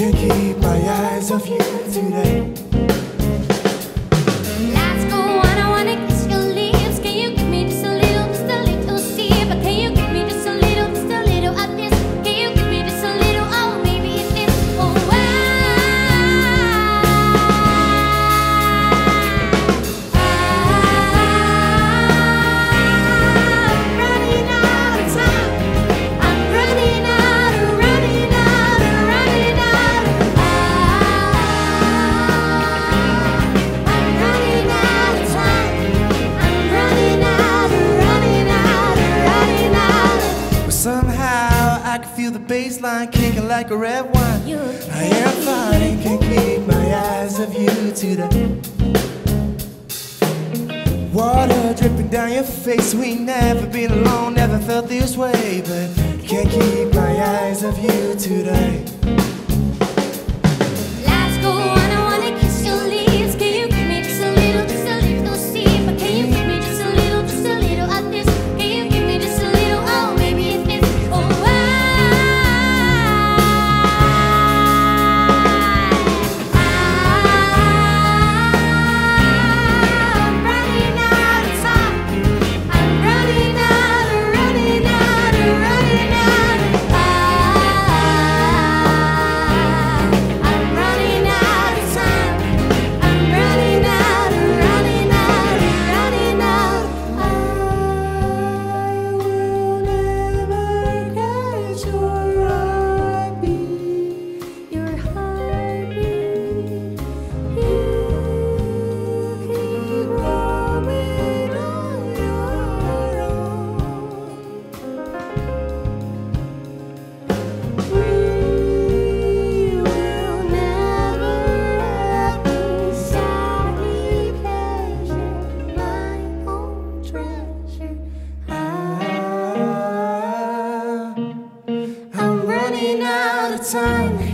Can't keep my eyes off you today. Let's go on, I wanna kiss your lips. Can you give me just a little sip? Can you give me just a little of this? Can you give me just a little, oh maybe it's this, oh feel the baseline kicking like a red wine. I am fine and can't keep my eyes off you today. Water dripping down your face. We never been alone, never felt this way, but can't keep my eyes off you today. Let's go on, I wanna kiss your lips. Can you give me just a little sip? Can you give me just a little of this? Can you give me just a little, oh maybe it's this, oh I'm running out of time.